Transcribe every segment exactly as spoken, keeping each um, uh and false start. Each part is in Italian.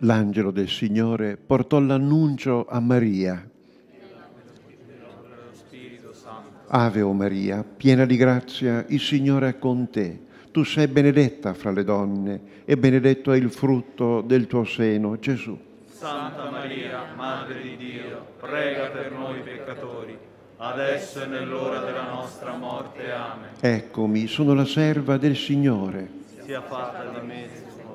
L'angelo del Signore portò l'annuncio a Maria. Ave o Maria, piena di grazia, il Signore è con te. Tu sei benedetta fra le donne e benedetto è il frutto del tuo seno, Gesù. Santa Maria, Madre di Dio, prega per noi peccatori, adesso e nell'ora della nostra morte. Amen. Eccomi, sono la serva del Signore. Sia fatta di me.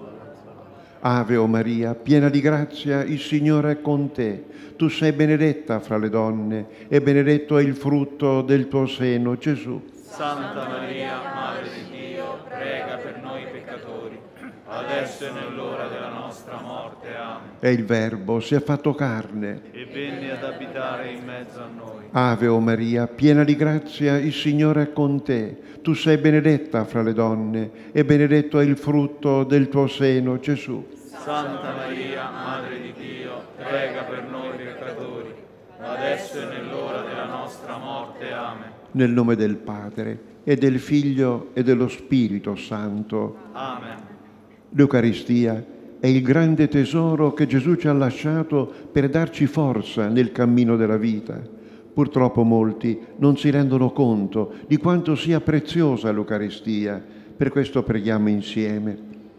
Ave o Maria, piena di grazia, il Signore è con te. Tu sei benedetta fra le donne e benedetto è il frutto del tuo seno, Gesù. Santa Maria, Madre di Dio, prega per noi peccatori, adesso e nell'ora della nostra morte. Amen. E il Verbo si è fatto carne e venne ad abitare in mezzo a noi. Ave o Maria, piena di grazia, il Signore è con te. Tu sei benedetta fra le donne e benedetto è il frutto del tuo seno, Gesù. Santa Maria, Madre di Dio, prega per noi peccatori, adesso e nell'ora della nostra morte. Amen. Nel nome del Padre, e del Figlio, e dello Spirito Santo. Amen. L'Eucaristia è il grande tesoro che Gesù ci ha lasciato per darci forza nel cammino della vita. Purtroppo molti non si rendono conto di quanto sia preziosa l'Eucaristia. Per questo preghiamo insieme.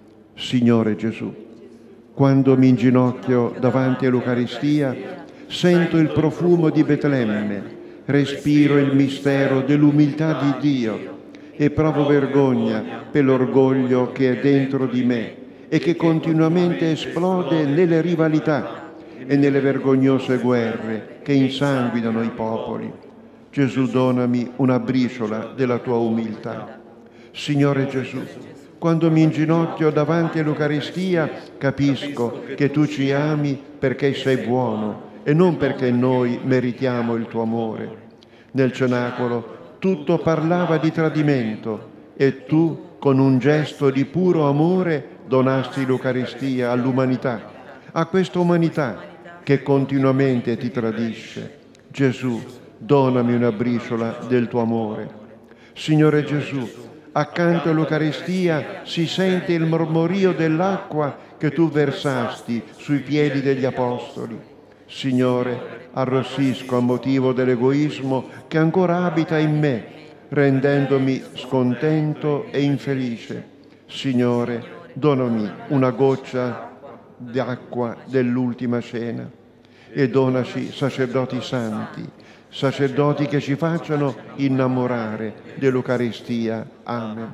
Signore Gesù, quando mi inginocchio davanti all'Eucaristia, sento il profumo di Betlemme, respiro il mistero dell'umiltà di Dio e provo vergogna per l'orgoglio che è dentro di me e che continuamente esplode nelle rivalità e nelle vergognose guerre che insanguinano i popoli. Gesù, donami una briciola della tua umiltà. Signore Gesù, quando mi inginocchio davanti all'Eucaristia, capisco che tu ci ami perché sei buono e non perché noi meritiamo il tuo amore. Nel cenacolo tutto parlava di tradimento e tu, con un gesto di puro amore, donasti l'Eucaristia all'umanità, a questa umanità che continuamente ti tradisce. Gesù, donami una briciola del tuo amore. Signore Gesù, accanto all'Eucaristia si sente il mormorio dell'acqua che tu versasti sui piedi degli Apostoli. Signore, arrossisco a motivo dell'egoismo che ancora abita in me, rendendomi scontento e infelice. Signore, donami una goccia d'acqua dell'ultima cena e donaci sacerdoti santi, sacerdoti che ci facciano innamorare dell'Eucaristia. Amen.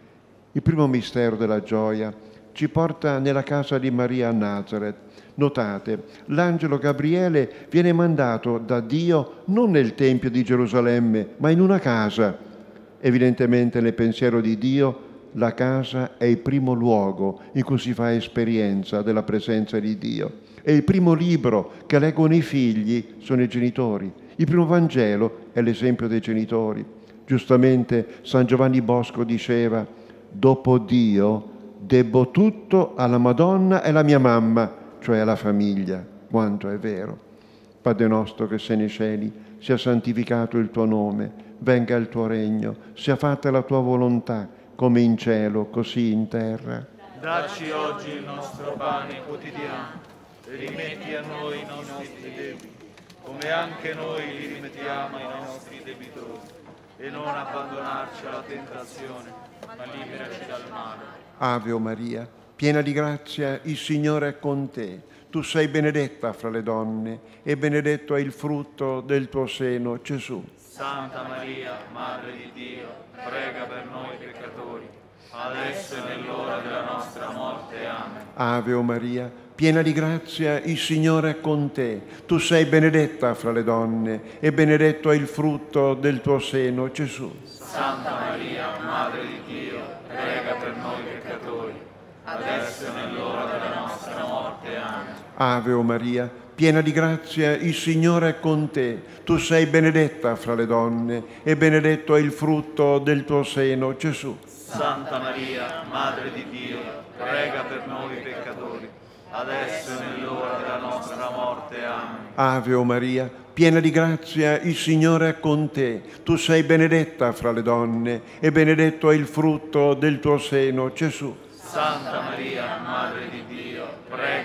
Il primo mistero della gioia ci porta nella casa di Maria a Nazareth. Notate, l'angelo Gabriele viene mandato da Dio non nel Tempio di Gerusalemme, ma in una casa. Evidentemente nel pensiero di Dio la casa è il primo luogo in cui si fa esperienza della presenza di Dio. E il primo libro che leggono i figli sono i genitori. Il primo Vangelo è l'esempio dei genitori. Giustamente San Giovanni Bosco diceva: dopo Dio debbo tutto alla Madonna e alla mia mamma, cioè alla famiglia. Quanto è vero. Padre nostro che sei nei cieli, sia santificato il tuo nome, venga il tuo regno, sia fatta la tua volontà, come in cielo, così in terra. Dacci oggi il nostro pane quotidiano, e rimetti a noi i nostri debiti, come anche noi li rimettiamo ai nostri debitori, e non abbandonarci alla tentazione, ma liberaci dal male. Ave o Maria, piena di grazia, il Signore è con te. Tu sei benedetta fra le donne e benedetto è il frutto del tuo seno, Gesù. Santa Maria, Madre di Dio, prega per noi peccatori, adesso e nell'ora della nostra morte. Amen. Ave o Maria, piena di grazia, il Signore è con te. Tu sei benedetta fra le donne e benedetto è il frutto del tuo seno, Gesù. Santa Maria, Madre di Dio, prega per noi peccatori, adesso e nell'ora della nostra morte. Amen. Ave o Maria, piena di grazia, il Signore è con te. Tu sei benedetta fra le donne e benedetto è il frutto del tuo seno, Gesù. Santa Maria, Madre di Dio, prega per noi peccatori, adesso e nell'ora della nostra morte. Amen. Ave o Maria, piena di grazia, il Signore è con te. Tu sei benedetta fra le donne e benedetto è il frutto del tuo seno, Gesù. Santa Maria, Madre di Dio, prega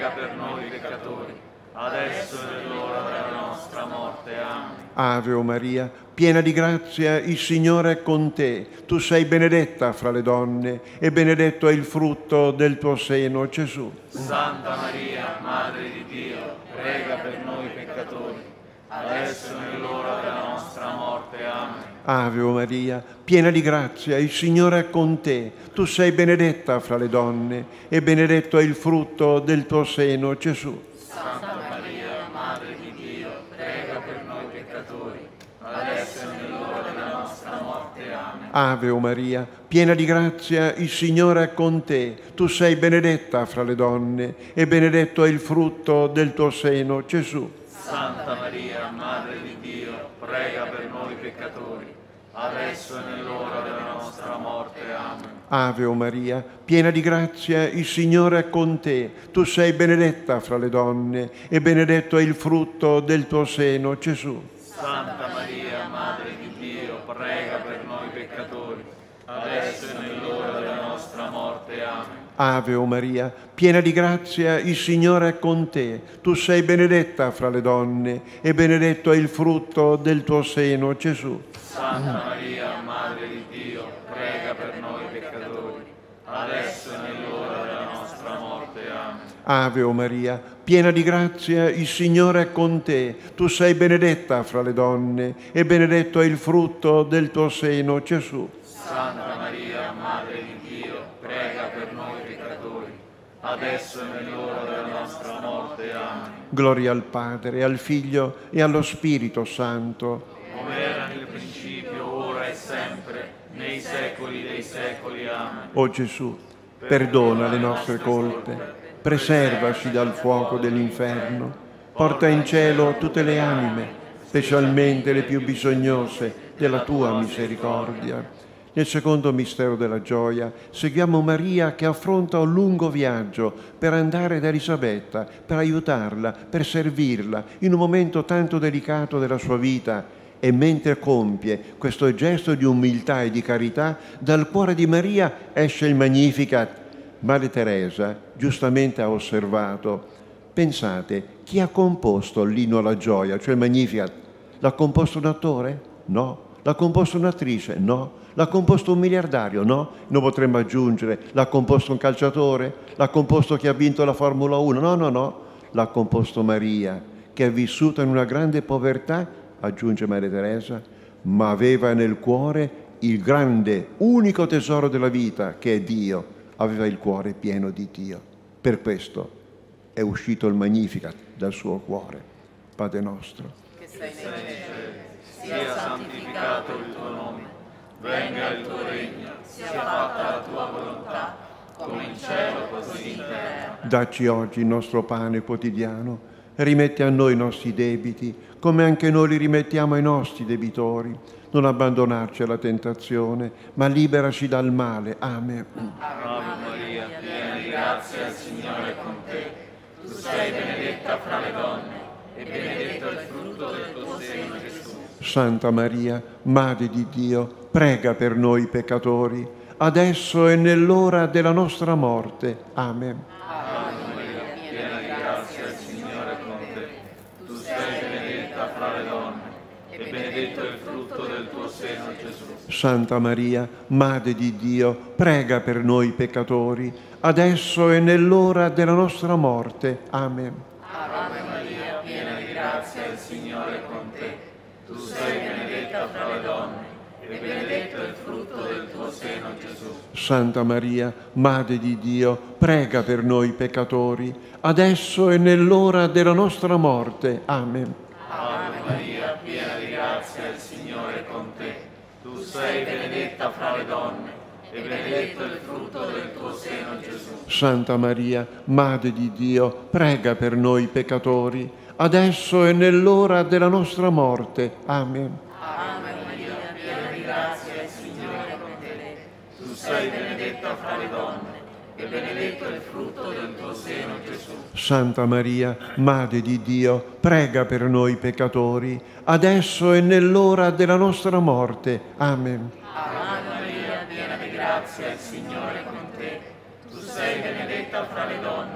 prega per noi peccatori, adesso e nell'ora della nostra morte. Amen. Ave o Maria, piena di grazia, il Signore è con te. Tu sei benedetta fra le donne e benedetto è il frutto del tuo seno, Gesù. Santa Maria, Madre di Dio, prega per noi peccatori, adesso e nell'ora della nostra morte. Amen. Ave o Maria, piena di grazia, il Signore è con te. Tu sei benedetta fra le donne e benedetto è il frutto del tuo seno, Gesù. Santa Maria, Madre di Dio, prega per noi peccatori, adesso e nell'ora della nostra morte. Amen. Ave o Maria, piena di grazia, il Signore è con te. Tu sei benedetta fra le donne e benedetto è il frutto del tuo seno, Gesù. Santa Maria, Madre di Dio, prega per noi peccatori, adesso e nell'ora della nostra morte. Amen. Ave o Maria, piena di grazia, il Signore è con te. Tu sei benedetta fra le donne e benedetto è il frutto del tuo seno, Gesù. Santa Maria, Madre di Dio, prega per noi peccatori, adesso e nell'ora della nostra morte. Amen. Ave o Maria, piena di grazia, il Signore è con te. Tu sei benedetta fra le donne e benedetto è il frutto del tuo seno, Gesù. Santa Maria, Madre di Dio, prega per noi peccatori, adesso e nell'ora della nostra morte. Amen. Ave o Maria, piena di grazia, il Signore è con te. Tu sei benedetta fra le donne e benedetto è il frutto del tuo seno, Gesù. Santa Maria, Madre di Dio, prega per noi peccatori, adesso e nell'ora della nostra morte. Amen. Gloria al Padre, al Figlio e allo Spirito Santo. Come era nel principio, ora e sempre, nei secoli dei secoli. Amen. O Gesù, perdona le nostre colpe, preservaci dal fuoco dell'inferno, porta in cielo tutte le anime, specialmente le più bisognose della tua misericordia. Nel secondo mistero della gioia seguiamo Maria che affronta un lungo viaggio per andare da Elisabetta, per aiutarla, per servirla in un momento tanto delicato della sua vita. E mentre compie questo gesto di umiltà e di carità, dal cuore di Maria esce il Magnificat. Madre Teresa giustamente ha osservato: pensate, chi ha composto l'inno alla gioia, cioè il Magnificat? L'ha composto un attore? No. L'ha composto un'attrice? No. L'ha composto un miliardario? No. Non potremmo aggiungere: l'ha composto un calciatore? L'ha composto chi ha vinto la Formula uno? No, no, no. L'ha composto Maria, che è vissuta in una grande povertà, aggiunge Maria Teresa, ma aveva nel cuore il grande, unico tesoro della vita, che è Dio. Aveva il cuore pieno di Dio. Per questo è uscito il Magnificat dal suo cuore. Padre nostro, che sei nei cieli, sia santificato il tuo nome, venga il tuo regno, sia fatta la tua volontà, come in cielo così in terra. dacci oggi il nostro pane quotidiano, rimetti a noi i nostri debiti, come anche noi li rimettiamo ai nostri debitori. Non abbandonarci alla tentazione, ma liberaci dal male. Amen. Ave Maria, piena di grazia, il Signore è con te. Tu sei benedetta fra le donne, e benedetto è il frutto del tuo seno, Gesù. Santa Maria, Madre di Dio, prega per noi peccatori, adesso e nell'ora della nostra morte. Amen. Ave Maria, piena di grazia, il Signore è con te. Tu sei benedetta fra le donne, e benedetto è il frutto del tuo seno, Gesù. Santa Maria, Madre di Dio, prega per noi peccatori, adesso e nell'ora della nostra morte. Amen. Ave Maria, piena di grazia, il Signore è con te. Tu sei benedetta fra le donne, e benedetto è il frutto del tuo seno, Gesù. Santa Maria, Madre di Dio, prega per noi peccatori, adesso e nell'ora della nostra morte. Amen. Ave Maria, piena di grazia, il Signore è con te. Tu sei benedetta fra le donne, e benedetto è il frutto del tuo seno, Gesù. Santa Maria, Madre di Dio, prega per noi peccatori, adesso e nell'ora della nostra morte. Amen. Ave Maria, piena di grazia, il Signore è con te. Tu sei benedetta fra le donne, e benedetto è il frutto del tuo seno, Gesù. Santa Maria, Madre di Dio, prega per noi peccatori, adesso e nell'ora della nostra morte. Amen. Ave Maria, piena di grazia, il Signore è con te. Tu sei benedetta fra le donne,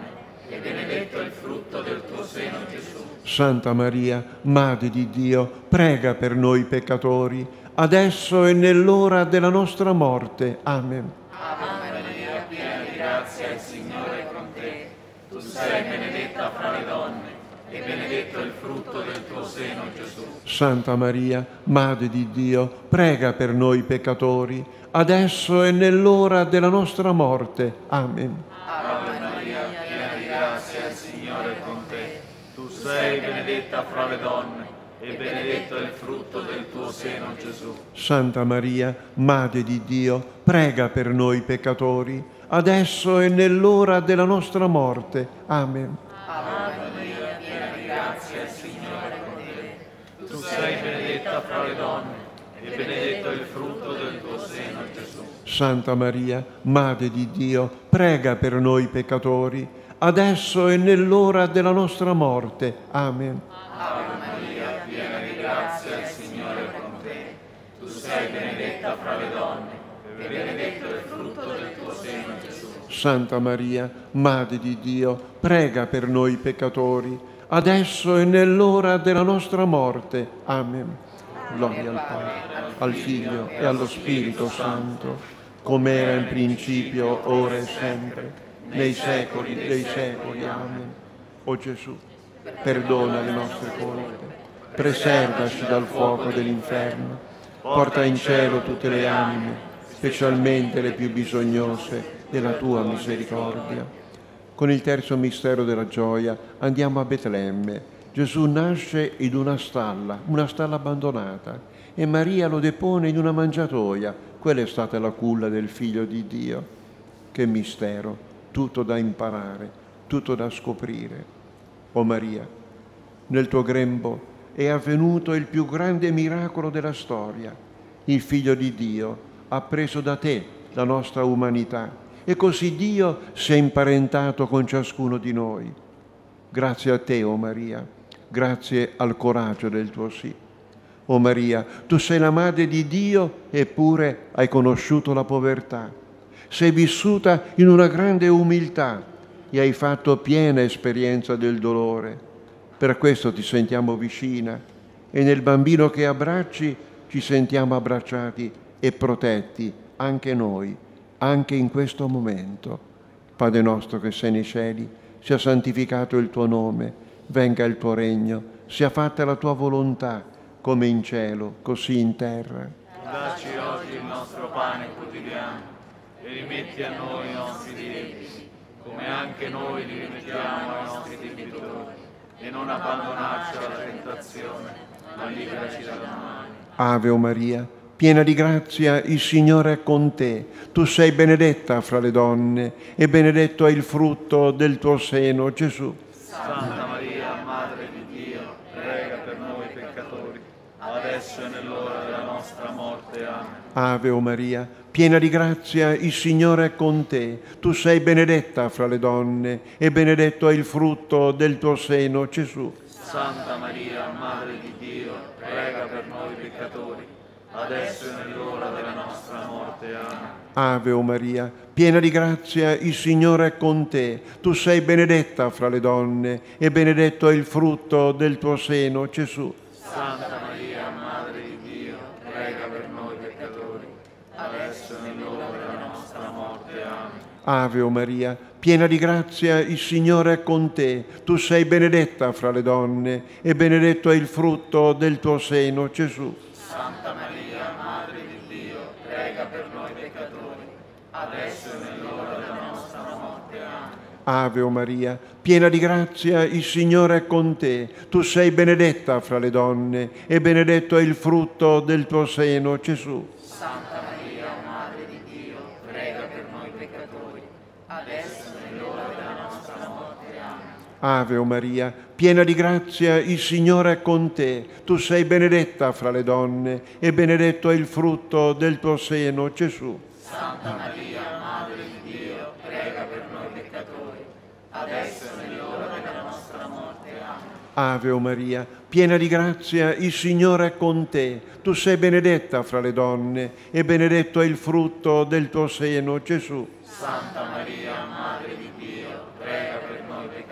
e benedetto è il frutto del tuo seno, Gesù. Santa Maria, Madre di Dio, prega per noi peccatori, adesso e nell'ora della nostra morte. Amen. Ave Maria, piena di grazia, il Signore è con te. Tu sei benedetta fra le donne, e benedetto è il frutto del tuo seno, Gesù. Santa Maria, Madre di Dio, prega per noi peccatori, adesso e nell'ora della nostra morte. Amen. Ave Maria, piena di grazia, il Signore è con te. Tu sei benedetta fra le donne, e benedetto è il frutto del tuo seno, Gesù. Santa Maria, Madre di Dio, prega per noi peccatori, adesso e nell'ora della nostra morte. Amen. Ave Maria, piena di grazia, il Signore è con te. Tu sei benedetta fra le donne, e benedetto è il frutto del tuo seno, Gesù. Santa Maria, Madre di Dio, prega per noi peccatori, adesso e nell'ora della nostra morte. Amen. Ave Maria, piena di grazia, il Signore è con te. Tu sei benedetta fra le donne, e benedetto è il frutto del tuo seno, Gesù. Santa Maria, Madre di Dio, prega per noi peccatori, adesso e nell'ora della nostra morte. Amen. Gloria al Padre, al Figlio e allo Spirito Santo, come era in principio, ora e sempre, nei secoli dei secoli. Amen. O Gesù, perdona le nostre colpe, preservaci dal fuoco dell'inferno, porta in cielo tutte le anime, specialmente le più bisognose della tua misericordia. Con il terzo mistero della gioia andiamo a Betlemme. Gesù nasce in una stalla, una stalla abbandonata, e Maria lo depone in una mangiatoia. Quella è stata la culla del Figlio di Dio. Che mistero, tutto da imparare, tutto da scoprire. O Maria, nel tuo grembo è avvenuto il più grande miracolo della storia. Il Figlio di Dio ha preso da te la nostra umanità, e così Dio si è imparentato con ciascuno di noi. Grazie a te, o Maria, grazie al coraggio del tuo sì. O Maria, tu sei la Madre di Dio, eppure hai conosciuto la povertà. Sei vissuta in una grande umiltà e hai fatto piena esperienza del dolore. Per questo ti sentiamo vicina, e nel bambino che abbracci ci sentiamo abbracciati e protetti anche noi, anche in questo momento. Padre nostro che sei nei cieli, sia santificato il tuo nome, venga il tuo regno, sia fatta la tua volontà, come in cielo, così in terra. Dacci oggi il nostro pane quotidiano, e rimetti a noi i nostri debiti, come anche noi li rimettiamo ai nostri debitori, e non abbandonarci alla tentazione, ma liberaci dal male. Ave o Maria, piena di grazia, il Signore è con te. Tu sei benedetta fra le donne, e benedetto è il frutto del tuo seno, Gesù. Santa Maria, Madre di Dio, prega per noi peccatori, adesso e nell'ora della nostra morte. Amen. Ave o Maria, piena di grazia, il Signore è con te. Tu sei benedetta fra le donne, e benedetto è il frutto del tuo seno, Gesù. Santa Maria, Madre di Dio, prega per noi peccatori, adesso e nell'ora della nostra morte. Amen. Ave o Maria, piena di grazia, il Signore è con te. Tu sei benedetta fra le donne, e benedetto è il frutto del tuo seno, Gesù. Santa Maria, Madre di Dio, prega per noi peccatori, adesso e nell'ora della nostra morte. Amen. Ave o Maria, piena di grazia, il Signore è con te. Tu sei benedetta fra le donne, e benedetto è il frutto del tuo seno, Gesù. Santa Maria, Madre di Dio, prega per noi peccatori, adesso e nell'ora della nostra morte. Amen. Ave o Maria, piena di grazia, il Signore è con te. Tu sei benedetta fra le donne, e benedetto è il frutto del tuo seno, Gesù. Santa Maria, Madre di Dio, prega per noi peccatori, adesso e nell'ora della nostra morte. Amen. Ave o Maria, piena di grazia, il Signore è con te. Tu sei benedetta fra le donne, e benedetto è il frutto del tuo seno, Gesù. Santa Maria, Madre di Dio, prega per noi peccatori, adesso e nell'ora della nostra morte. Amen. Ave o Maria, piena di grazia, il Signore è con te. Tu sei benedetta fra le donne, e benedetto è il frutto del tuo seno, Gesù. Santa Maria, Madre di Dio, prega per noi peccatori,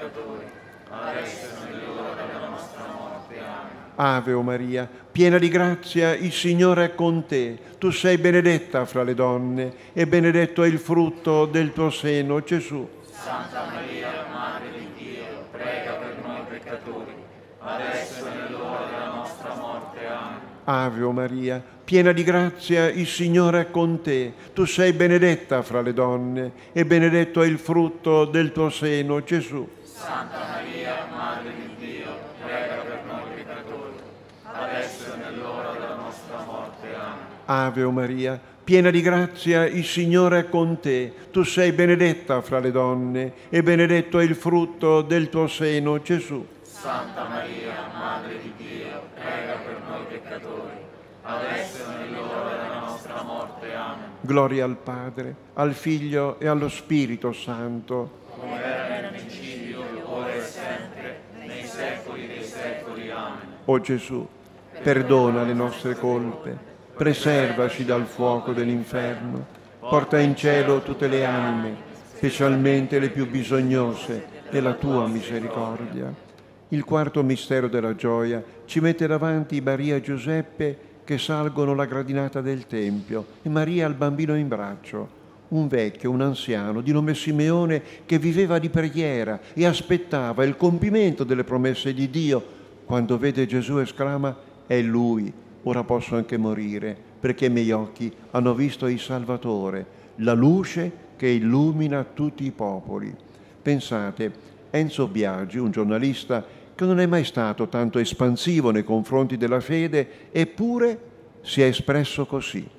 Ave o Maria, piena di grazia, il Signore è con te. Tu sei benedetta fra le donne e benedetto è il frutto del tuo seno, Gesù. Santa Maria, Madre di Dio, prega per noi peccatori, adesso è nell'ora della nostra morte. Amen. Ave o Maria, piena di grazia, il Signore è con te. Tu sei benedetta fra le donne e benedetto è il frutto del tuo seno, Gesù. Santa Maria, Madre di Dio, prega per noi peccatori, adesso è nell'ora della nostra morte. Amen. Ave o Maria, piena di grazia, il Signore è con te. Tu sei benedetta fra le donne e benedetto è il frutto del tuo seno, Gesù. Santa Maria, Madre di Dio, prega per noi peccatori, adesso è nell'ora della nostra morte. Amen. Gloria al Padre, al Figlio e allo Spirito Santo. Come era nel principio, ora e sempre, nei secoli dei secoli. Amen. O Gesù, perdona le nostre colpe, preservaci dal fuoco dell'inferno, porta in cielo tutte le anime, specialmente le più bisognose della tua misericordia. Il quarto mistero della gioia ci mette davanti Maria e Giuseppe che salgono la gradinata del Tempio e Maria ha il bambino in braccio, un vecchio, un anziano di nome Simeone che viveva di preghiera e aspettava il compimento delle promesse di Dio. Quando vede Gesù esclama: è Lui, ora posso anche morire, perché i miei occhi hanno visto il Salvatore, la luce che illumina tutti i popoli. Pensate, Enzo Biagi, un giornalista che non è mai stato tanto espansivo nei confronti della fede, eppure si è espresso così: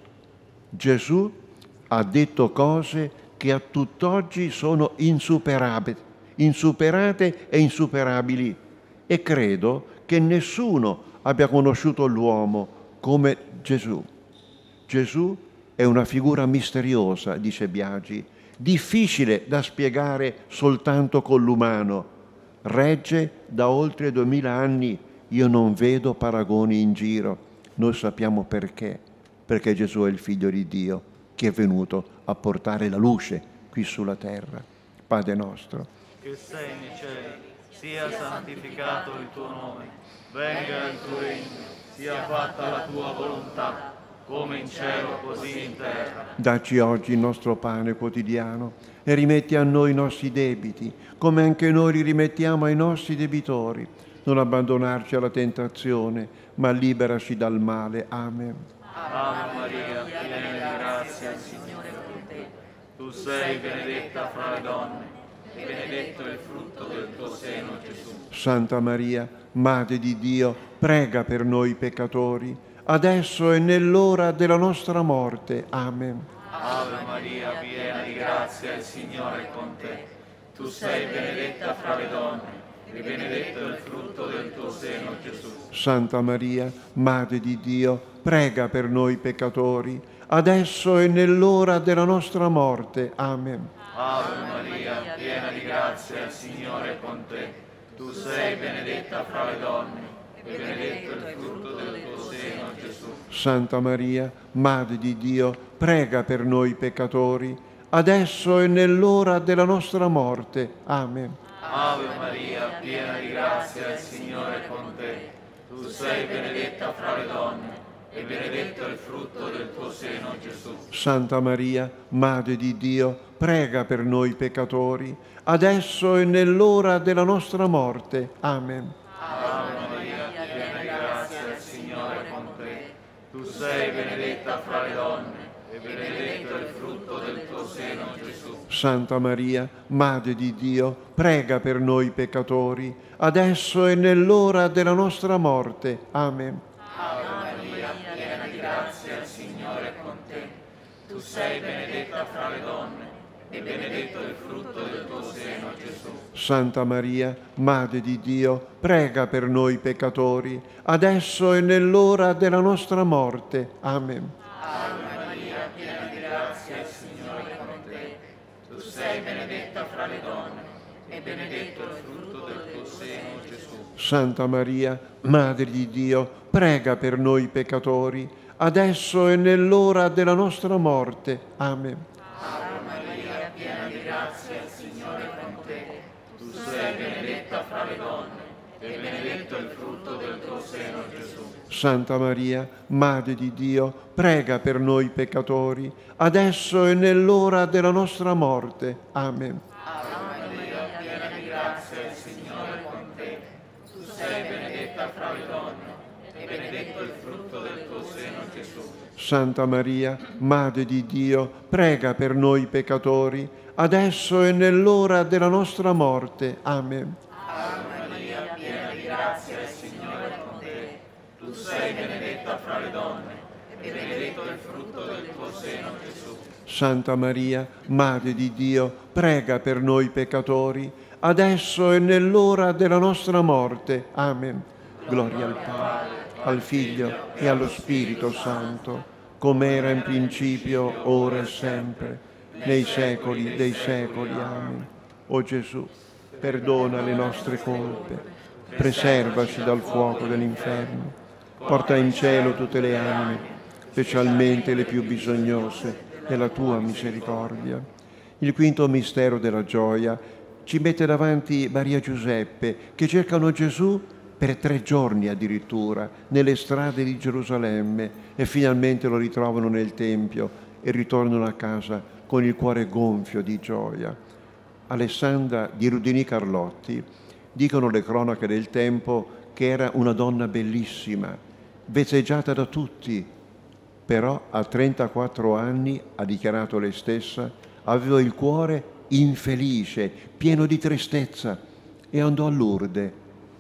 Gesù ha detto cose che a tutt'oggi sono insuperabili, insuperate e insuperabili, e credo che nessuno abbia conosciuto l'uomo come Gesù. Gesù è una figura misteriosa, dice Biagi, difficile da spiegare soltanto con l'umano. Regge da oltre duemila anni, io non vedo paragoni in giro. Noi sappiamo perché, perché Gesù è il Figlio di Dio, che è venuto a portare la luce qui sulla terra. Padre nostro, che sei nei cieli, sia santificato il tuo nome, venga il tuo regno, sia fatta la tua volontà, come in cielo così in terra. Dacci oggi il nostro pane quotidiano e rimetti a noi i nostri debiti, come anche noi li rimettiamo ai nostri debitori. Non abbandonarci alla tentazione, ma liberaci dal male. Amen. Ave Maria, piena di grazia, il Signore è con te. Tu sei benedetta fra le donne, e benedetto è il frutto del tuo seno, Gesù. Santa Maria, Madre di Dio, prega per noi peccatori, adesso e nell'ora della nostra morte. Amen. Ave Maria, piena di grazia, il Signore è con te. Tu sei benedetta fra le donne, e benedetto è il frutto del tuo seno, Gesù. Santa Maria, Madre di Dio, prega per noi peccatori, adesso e nell'ora della nostra morte. Amen. Ave Maria, piena di grazia, il Signore è con te. Tu sei benedetta fra le donne, e benedetto è il frutto del tuo seno, Gesù. Santa Maria, Madre di Dio, prega per noi peccatori, adesso e nell'ora della nostra morte. Amen. Ave Maria, piena di grazia, il Signore è con te. Tu sei benedetta fra le donne, e benedetto è il frutto del tuo seno, Gesù. Santa Maria, Madre di Dio, prega per noi peccatori, adesso e nell'ora della nostra morte. Amen. Ave Maria, piena di grazia, il Signore è con te. Tu sei benedetta fra le donne, e benedetto è il frutto del tuo seno, Gesù. Santa Maria, Madre di Dio, prega per noi peccatori, adesso e nell'ora della nostra morte. Amen. Ave Maria, piena di grazia, il Signore è con te. Tu sei benedetta fra le donne, e benedetto è il frutto del tuo seno, Gesù. Santa Maria, Madre di Dio, prega per noi peccatori, adesso e nell'ora della nostra morte. Amen. Ave Maria, piena di grazia, il Signore è con te. Tu sei benedetta fra le donne, e benedetto è il frutto del tuo seno, Gesù. Santa Maria, Madre di Dio, prega per noi peccatori, adesso e nell'ora della nostra morte. Amen. Ave Maria, piena di grazia, il Signore è con te. Tu sei benedetta fra le donne, e benedetto è il frutto del tuo seno, Gesù. Santa Maria, Madre di Dio, prega per noi peccatori, adesso e nell'ora della nostra morte. Amen. Ave Maria, piena di grazia, il Signore è con te. Tu sei benedetta fra le donne, e benedetto il frutto del tuo seno, Gesù. Santa Maria, Madre di Dio, prega per noi peccatori, adesso e nell'ora della nostra morte. Amen. Ave Maria, piena di grazia, il Signore è con te. Tu sei benedetta fra le donne, e benedetto il frutto del tuo seno, Gesù. Santa Maria, Madre di Dio, prega per noi peccatori, adesso e nell'ora della nostra morte. Amen. Gloria al Padre, al Figlio e allo Spirito Santo, come era in principio, ora e sempre, nei secoli dei secoli. Amen. O Gesù, perdona le nostre colpe, preservaci dal fuoco dell'inferno, porta in cielo tutte le anime, specialmente le più bisognose della tua misericordia. Il quinto mistero della gioia ci mette davanti Maria e Giuseppe che cercano Gesù per tre giorni addirittura nelle strade di Gerusalemme e finalmente lo ritrovano nel Tempio e ritornano a casa con il cuore gonfio di gioia. Alessandra di Rudini Carlotti, dicono le cronache del tempo, che era una donna bellissima, vezzeggiata da tutti, però a trentaquattro anni, ha dichiarato lei stessa, aveva il cuore infelice, pieno di tristezza, e andò a Lourdes.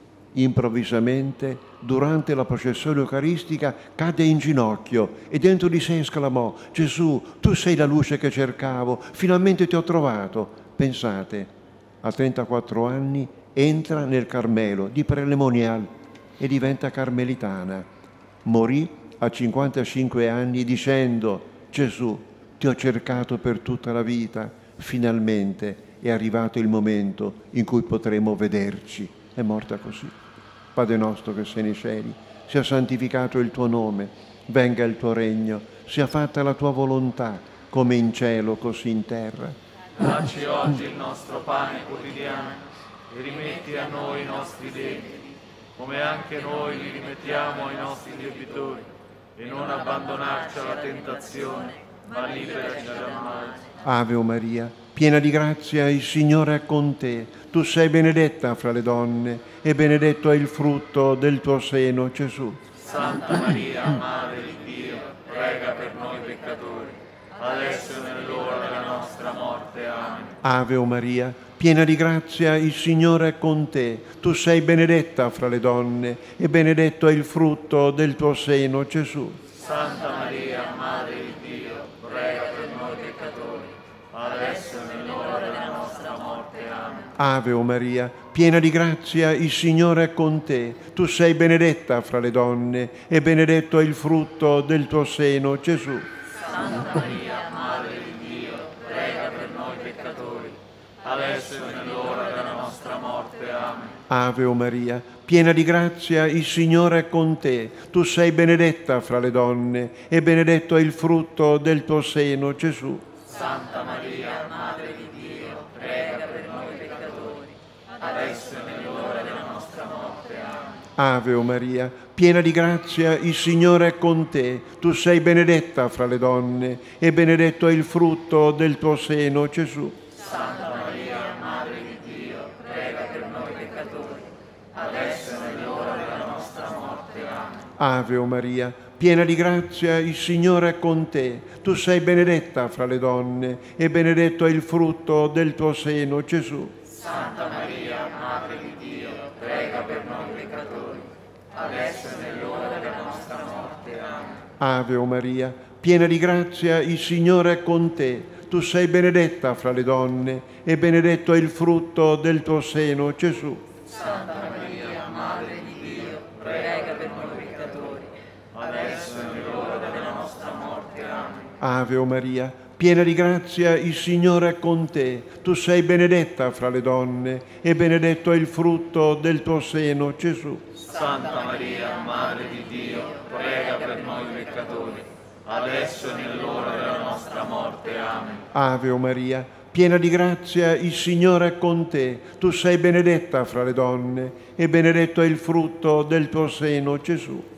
Improvvisamente, durante la processione eucaristica, cadde in ginocchio e dentro di sé esclamò: Gesù, tu sei la luce che cercavo, finalmente ti ho trovato. Pensate, a trentaquattro anni entra nel Carmelo di Prelemonial e diventa carmelitana. Morì a cinquantacinque anni dicendo: Gesù, ti ho cercato per tutta la vita, finalmente è arrivato il momento in cui potremo vederci. È morta così. Padre nostro che sei nei cieli, sia santificato il tuo nome, venga il tuo regno, sia fatta la tua volontà, come in cielo così in terra. Dacci oggi il nostro pane quotidiano e rimetti a noi i nostri debiti, come anche noi li rimettiamo ai nostri debitori, e non abbandonarci alla tentazione, ma liberaci dal male. Ave Maria, piena di grazia, il Signore è con te. Tu sei benedetta fra le donne e benedetto è il frutto del tuo seno, Gesù. Santa Maria, Madre di Dio, prega per noi peccatori, adesso e nell'ora della nostra morte. Amen. Ave Maria, piena di grazia, il Signore è con te. Tu sei benedetta fra le donne e benedetto è il frutto del tuo seno, Gesù. Santa Maria, Madre di Dio, prega per noi peccatori, adesso e nell'ora della nostra morte. Amen. Ave Maria, piena di grazia, il Signore è con te. Tu sei benedetta fra le donne e benedetto è il frutto del tuo seno, Gesù. Santa Maria, Madre di Dio, prega per noi peccatori, adesso e nell'ora della nostra morte. Amen. Ave Maria, piena di grazia, il Signore è con te. Tu sei benedetta fra le donne e benedetto è il frutto del tuo seno, Gesù. Santa Maria, Madre di Dio, prega per noi peccatori, adesso e nell'ora della nostra morte. Amen. Ave Maria, piena di grazia, il Signore è con te. Tu sei benedetta fra le donne e benedetto è il frutto del tuo seno, Gesù. Santa Maria, Madre di Dio, prega per noi peccatori, adesso e nell'ora della nostra morte. Amen. Ave Maria, piena di grazia, il Signore è con te. Tu sei benedetta fra le donne e benedetto è il frutto del tuo seno, Gesù. Santa Maria, Madre di Dio, prega per noi peccatori, adesso e nell'ora della nostra morte. Amen. Ave Maria, piena di grazia, il Signore è con te. Tu sei benedetta fra le donne e benedetto è il frutto del tuo seno, Gesù. Santa Maria, Madre di Dio, prega per noi peccatori, adesso e nell'ora della nostra morte. Amen. Ave Maria, piena di grazia, il Signore è con te. Tu sei benedetta fra le donne e benedetto è il frutto del tuo seno, Gesù. Santa Maria, Madre di Dio, prega per noi peccatori, adesso e nell'ora della nostra morte. Amen. Ave Maria, piena di grazia, il Signore è con te. Tu sei benedetta fra le donne e benedetto è il frutto del tuo seno, Gesù.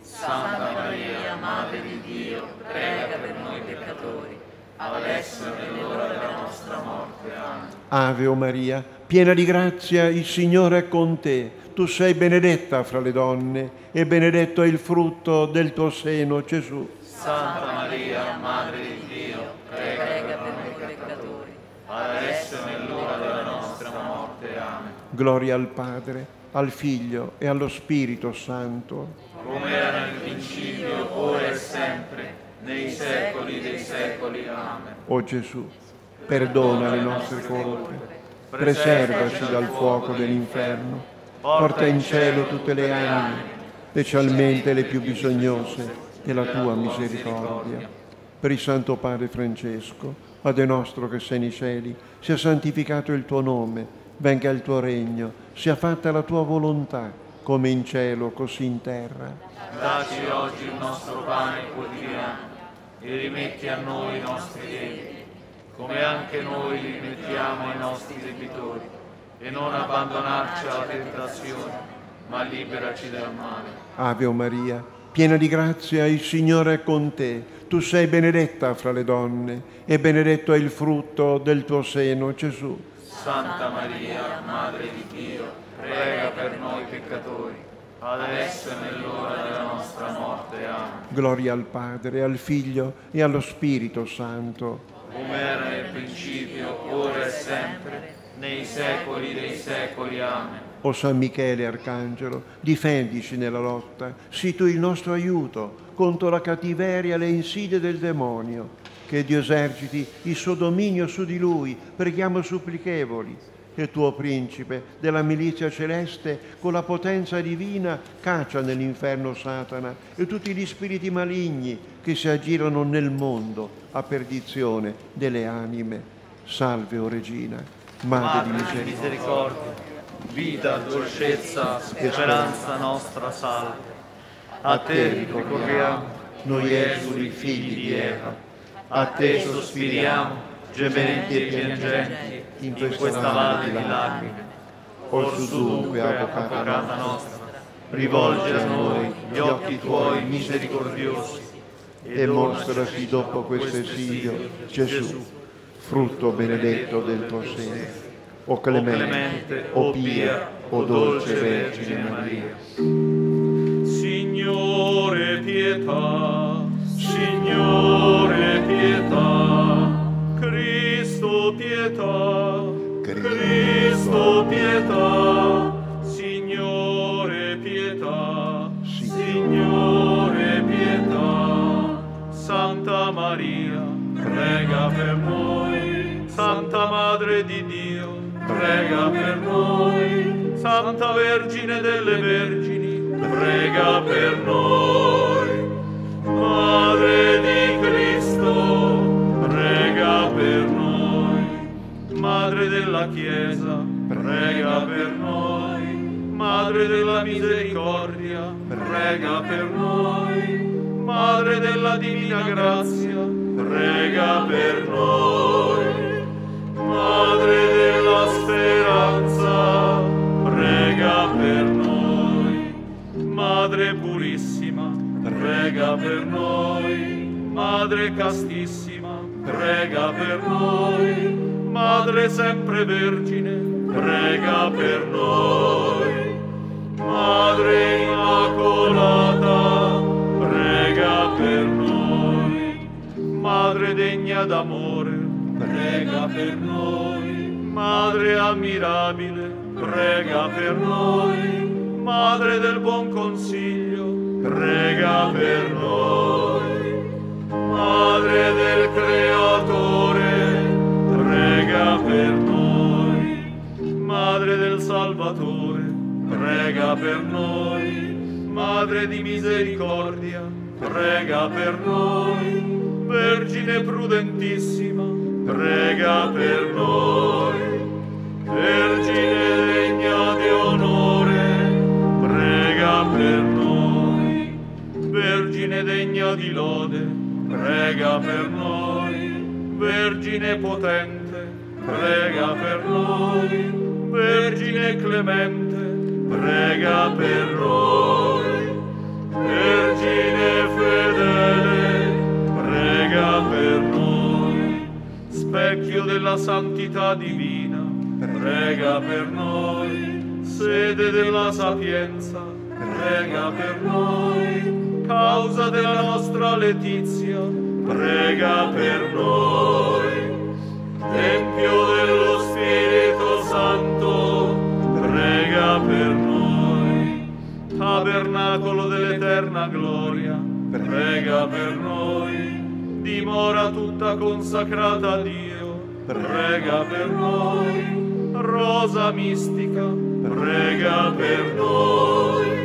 Santa Maria, Madre di Dio, prega per noi peccatori, adesso e nell'ora della nostra morte. Amen. Ave o Maria, piena di grazia, il Signore è con te. Tu sei benedetta fra le donne e benedetto è il frutto del tuo seno, Gesù. Santa Maria, Madre di Dio, prega per noi peccatori, adesso e nell'ora della nostra morte. Amen. Gloria al Padre, al Figlio e allo Spirito Santo. Come era nel principio, ora e sempre, nei secoli dei secoli. Amen. O Gesù, perdona le nostre colpe, preservaci dal fuoco dell'inferno, porta in cielo tutte le anime, specialmente le più bisognose della tua misericordia. Per il Santo Padre Francesco, Padre nostro che sei nei cieli, sia santificato il tuo nome, venga il tuo regno, sia fatta la tua volontà, come in cielo, così in terra. Dacci oggi il nostro pane quotidiano e rimetti a noi i nostri debiti, come anche noi li rimettiamo ai nostri debitori, e non abbandonarci alla tentazione, ma liberaci dal male. Ave o Maria, piena di grazia, il Signore è con te. Tu sei benedetta fra le donne e benedetto è il frutto del tuo seno, Gesù. Santa Maria, Madre di Dio, prega per noi peccatori, adesso e nell'ora della nostra morte. Amen. Gloria al Padre, al Figlio e allo Spirito Santo. Come era nel principio, ora e sempre, nei secoli dei secoli. Amen. O San Michele Arcangelo, difendici nella lotta, sii tu il nostro aiuto contro la cattiveria e le insidie del demonio. Che Dio eserciti il suo dominio su di lui, preghiamo supplichevoli. Che il tuo principe della milizia celeste, con la potenza divina, caccia nell'inferno Satana e tutti gli spiriti maligni che si aggirano nel mondo a perdizione delle anime. Salve, o Regina, Madre di misericordia, vita, dolcezza, speranza nostra, salve. A te ricorriamo, noi esuli figli di Eva, a te sospiriamo, gementi e piangenti, in questa valle di lacrime. Orsù dunque, avvocata nostra, rivolgi a noi gli occhi tuoi misericordiosi, e mostraci dopo questo esilio, Gesù, frutto benedetto del tuo seno. O clemente, o pia, o dolce Vergine Maria. Signore pietà, Signore pietà, Cristo pietà, Cristo pietà, Signore pietà, Signore pietà. Santa Maria, prega per noi. Santa Madre di Dio, prega per noi. Santa Vergine delle Vergini, prega per noi. Madre di Cristo, prega per noi. Madre della Chiesa, prega per noi. Madre della misericordia, prega per noi. Madre della divina grazia, prega per noi. Madre della speranza, prega per noi. Madre purissima, prega per noi. Madre castissima, prega per noi. Madre sempre vergine, prega per noi. Madre immacolata, prega per noi. Madre degna d'amore, prega per noi. Madre ammirabile, prega per noi. Madre del buon consiglio, prega per noi. Madre del Creatore, prega per noi. Madre del Salvatore, prega per noi. Madre di misericordia, prega per noi. Vergine prudentissima, prega per noi. Vergine degna di onore, prega per noi. Vergine degna di lode, prega per noi. Vergine potente, prega per noi. Vergine clemente, prega per noi. Vergine specchio della santità divina, prega per noi. Sede della sapienza, prega per noi. Causa della nostra letizia, prega per noi. Tempio dello Spirito Santo, prega per noi. Tabernacolo dell'eterna gloria, prega per noi. Dimora tutta consacrata a Dio, prega per noi. Rosa mistica, prega per noi.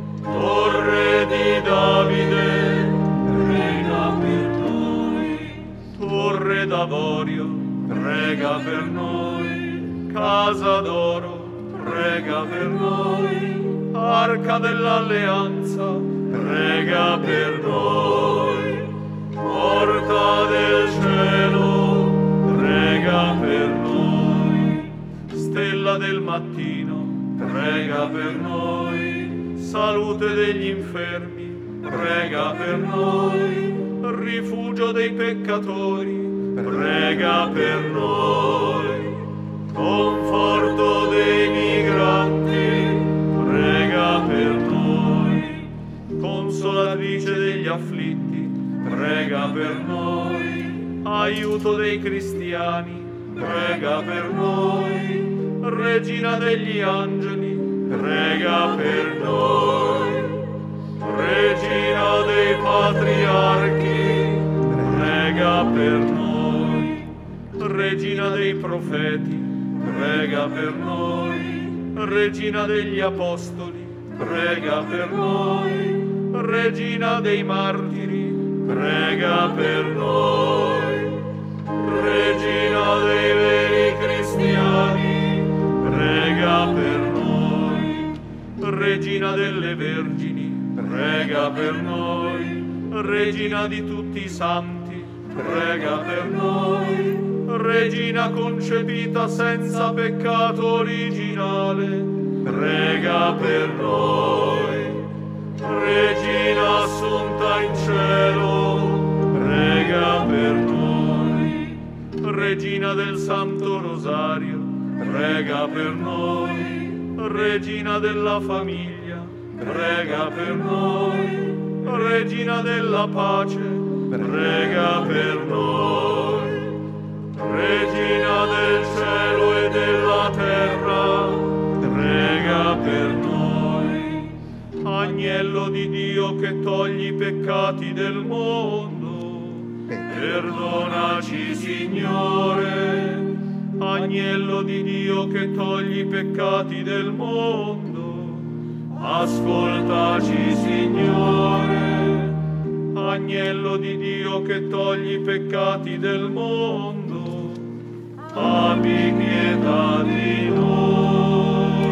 Torre di Davide, prega per noi. Torre d'avorio, prega per noi. Casa d'oro, prega per noi. Arca dell'alleanza, prega per noi. Porta del cielo, prega per noi. Stella del mattino, prega per noi. Salute degli infermi, prega per noi. Rifugio dei peccatori, prega per noi. Conforto dei migranti, prega per noi. Consolatrice degli afflitti, prega per noi. Aiuto dei cristiani, prega per noi. Regina degli angeli, prega per noi. Regina dei patriarchi, prega per noi. Regina dei profeti, prega per noi. Regina degli apostoli, prega per noi. Regina dei martiri, prega per noi. Regina dei veri cristiani, prega per noi. Regina delle vergini, prega per noi. Regina di tutti i santi, prega per noi. Regina concepita senza peccato originale, prega per noi. Regina assunta in cielo, prega per noi. Regina del Santo Rosario, prega per noi. Regina della famiglia, prega per noi. Regina della pace, prega per noi. Regina del cielo e della terra, prega per noi. Agnello di Dio che togli i peccati del mondo, perdonaci, Signore. Agnello di Dio che togli i peccati del mondo, ascoltaci, Signore. Agnello di Dio che togli i peccati del mondo, abbi pietà di noi.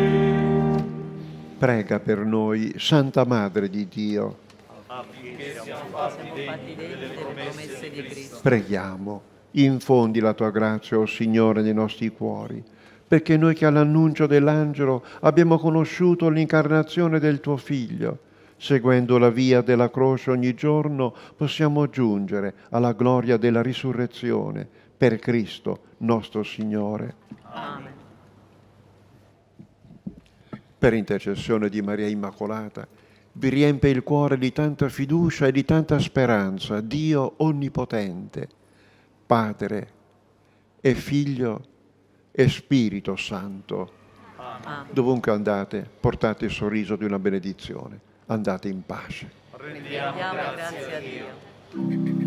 Prega per noi, Santa Madre di Dio. Affinché siamo fatti degni delle promesse di Cristo. Preghiamo, infondi la tua grazia, o Signore, nei nostri cuori, perché noi che all'annuncio dell'angelo abbiamo conosciuto l'incarnazione del tuo Figlio, seguendo la via della croce ogni giorno, possiamo giungere alla gloria della risurrezione per Cristo nostro Signore. Amen. Per intercessione di Maria Immacolata, vi riempie il cuore di tanta fiducia e di tanta speranza Dio Onnipotente, Padre e Figlio e Spirito Santo. Amen. Dovunque andate, portate il sorriso di una benedizione. Andate in pace. Rendiamo Diamo grazie grazie a a Dio. Dio.